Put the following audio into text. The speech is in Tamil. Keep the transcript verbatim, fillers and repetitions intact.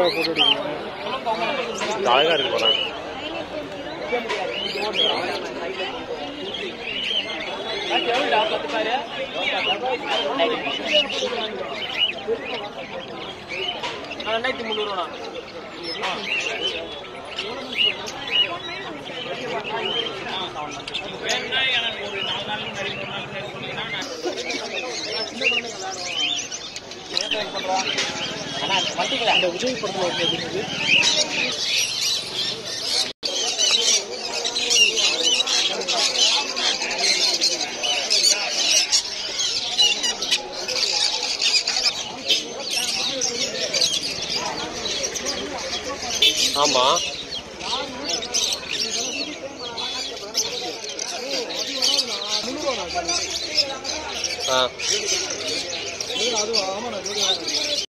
போட்டு அழகா இருக்கு போறாங்க. ரெண்டாயிரத்தி முந்நூறு ரூபா அந்த விஜய் படத்தில் வந்து ஆமா ஆ